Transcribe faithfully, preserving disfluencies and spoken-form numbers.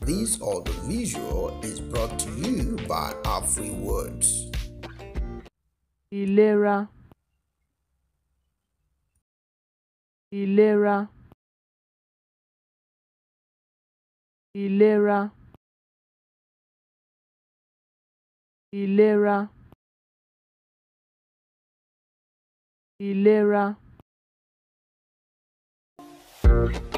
This audio visual is brought to you by our free words. ILEARA, ILEARA, ILEARA, ILEARA, ILEARA.